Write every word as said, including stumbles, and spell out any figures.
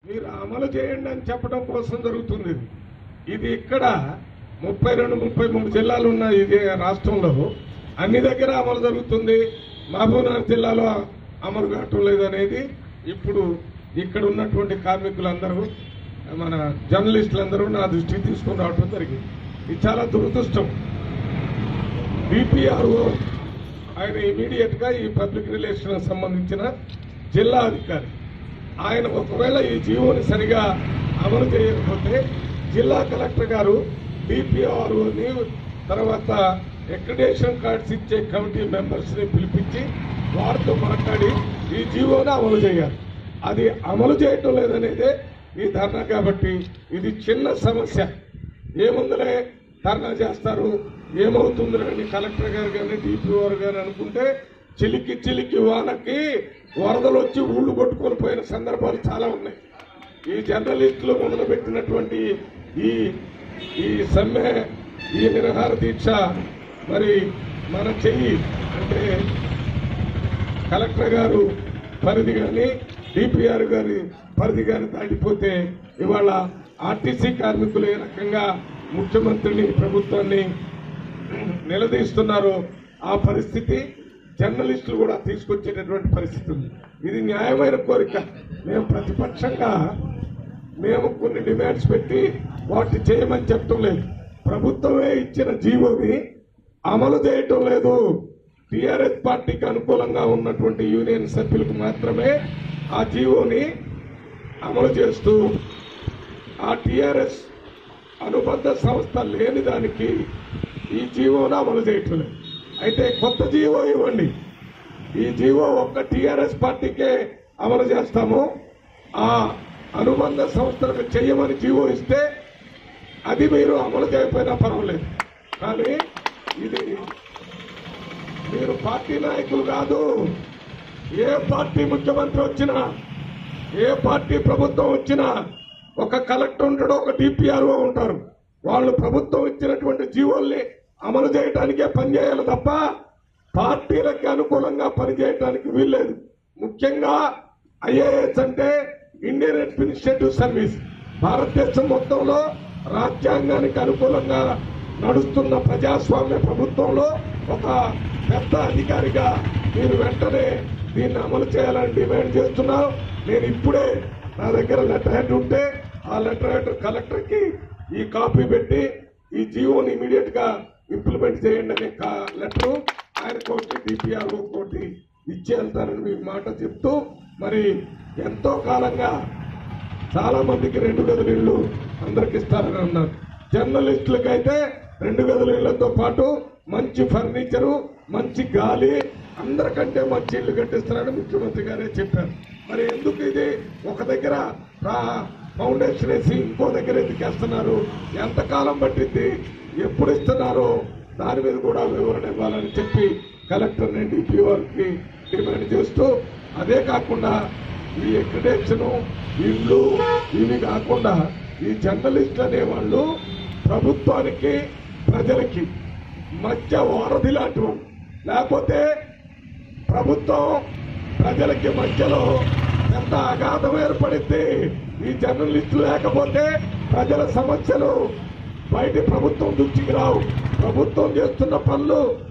మీరు అమలు చేయండి అని చెప్పడం కోసం జరుగుతుంది ఇది. ఇది ఇక్కడ ముప్పై రెండు ముప్పై మూడు జిల్లాలు ఉన్న ఇది రాష్ట్రంలో అన్ని దగ్గర అమలు జరుగుతుంది. మహబూబ్నగర్ జిల్లాలో అమలు కావటం లేదనేది ఇప్పుడు ఇక్కడ ఉన్నటువంటి కార్మికులందరూ మన జర్నలిస్టులందరూ నా దృష్టికి తీసుకుని రావడం జరిగింది. ఇది చాలా దురదృష్టం. డిపిఆర్ఓ ఆయన ఇమీడియట్ గా ఈ పబ్లిక్ రిలేషన్ సంబంధించిన జిల్లా అధికారి ఆయన ఒకవేళ ఈ జీవోని సరిగా అమలు చేయకపోతే జిల్లా కలెక్టర్ గారు డిపిఆర్ఓని తర్వాత అక్రిడేషన్ కార్డ్స్ ఇచ్చే కమిటీ మెంబర్స్ ని పిలిపించి వారితో మాట్లాడి ఈ జీవోని అమలు చేయాలి. అది అమలు చేయటం లేదనేదే ఈ ధర్నా. కాబట్టి ఇది చిన్న సమస్య. ఏముందలే ధర్నా చేస్తారు, ఏమవుతుందని కలెక్టర్ గారు కానీ డిపిఓ గారు అనుకుంటే చిలికి చిలికి వానకి వరదలు వచ్చి ఊళ్ళు కొట్టుకొని పోయిన సందర్భాలు చాలా ఉన్నాయి. ఈ జర్నలిస్టులు మొదలుపెట్టినటువంటి ఈ ఈ సమ్మె, ఈ నిరాహార దీక్ష మరి మన చెయ్యి అంటే కలెక్టర్ గారు పరిధి కానీ డిపిఆర్ గారి పరిధి కానీ దాటిపోతే ఇవాళ ఆర్టీసీ కార్మికులు ఏ రకంగా ముఖ్యమంత్రిని ప్రభుత్వాన్ని నిలదీస్తున్నారో ఆ పరిస్థితి జర్నలిస్టులు కూడా తీసుకొచ్చేటటువంటి పరిస్థితి ఉంది. ఇది న్యాయమైన కోరిక. మేము ప్రతిపక్షంగా మేము కొన్ని డిమాండ్స్ పెట్టి వాటిని చేయమని చెప్పడం లేదు. ప్రభుత్వమే ఇచ్చిన జీవోని అమలు చేయటం లేదు. టీఆర్ఎస్ పార్టీకి అనుకూలంగా ఉన్నటువంటి యూనియన్ సభ్యులకు మాత్రమే ఆ జీవోని అమలు చేస్తూ ఆ టీఆర్ఎస్ అనుబంధ సంస్థ లేని దానికి ఈ జీవోను అమలు చేయటం లేదు. అయితే కొత్త జీవో ఇవ్వండి. ఈ జీవో ఒక్క టీఆర్ఎస్ పార్టీకే అమలు చేస్తాము, ఆ అనుబంధ సంస్థలకు చెయ్యమని జీవో ఇస్తే అది మీరు అమలు చేయకపోయినా పర్వాలేదు. కానీ ఇది మీరు పార్టీ నాయకులు కాదు. ఏ పార్టీ ముఖ్యమంత్రి వచ్చినా, ఏ పార్టీ ప్రభుత్వం వచ్చినా ఒక కలెక్టర్ ఉంటాడు, ఒక డిపిఆర్ఓ ఉంటారు. వాళ్ళు ప్రభుత్వం ఇచ్చినటువంటి జీవోల్ని అమలు చేయడానికే పనిచేయాలి తప్ప పార్టీలకి అనుకూలంగా పనిచేయడానికి వీల్లేదు. ముఖ్యంగా ఐఏఎస్ అంటే ఇండియన్ అడ్మినిస్ట్రేటివ్ సర్వీస్. భారతదేశం మొత్తంలో రాజ్యాంగానికి అనుకూలంగా నడుస్తున్న ప్రజాస్వామ్య ప్రభుత్వంలో ఒక పెద్ద అధికారిగా మీరు వెంటనే దీన్ని అమలు చేయాలని డిమాండ్ చేస్తున్నాం. నేను ఇప్పుడే నా దగ్గర లెటర్ హెడ్ ఉంటే ఆ లెటర్ హెడ్ కలెక్టర్ కి ఈ కాపీ పెట్టి ఈ జీవోని ఇమీడియట్ గా ఇంప్లిమెంట్ చేయండి అనే లెటర్ ఆయన కోటి డిపిఆర్ఓ కోటి ఇచ్చి వెళ్తానని మీ మాట చెప్తూ, మరి ఎంతో కాలంగా చాలా మందికి రెండు గదుల ఇళ్లు అందరికి ఇస్తారని అన్నారు. జర్నలిస్టులకైతే రెండు గదుల ఇళ్లతో పాటు మంచి ఫర్నిచరు, మంచి గాలి, అందరికంటే మంచి ఇల్లు కట్టిస్తారని ముఖ్యమంత్రి గారే చెప్పారు. మరి ఎందుకు ఇది ఒక దగ్గర ఫౌండేషన్ వేసి ఇంకో దగ్గర ఎందుకేస్తున్నారు? ఎంతకాలం పట్టింది? ఎప్పుడు ఇస్తున్నారో దాని మీద కూడా వివరణ ఇవ్వాలని చెప్పి కలెక్టర్ని డిపిఓకి డిమాండ్ చేస్తూ, అదే కాకుండా ఈ అక్రిడేషన్ ఇళ్ళు ఇవి కాకుండా ఈ జర్నలిస్ట్ అనేవాళ్ళు ప్రభుత్వానికి ప్రజలకి మధ్య వారధి లాంటి వాళ్ళు. లేకపోతే ప్రభుత్వం ప్రజలకి మధ్యలో ఎంత అగాధం ఏర్పడింది. ఈ జర్నలిస్టులు లేకపోతే ప్రజల సమస్యలు బయట ప్రభుత్వం దృష్టికి రావు. ప్రభుత్వం చేస్తున్న పనులు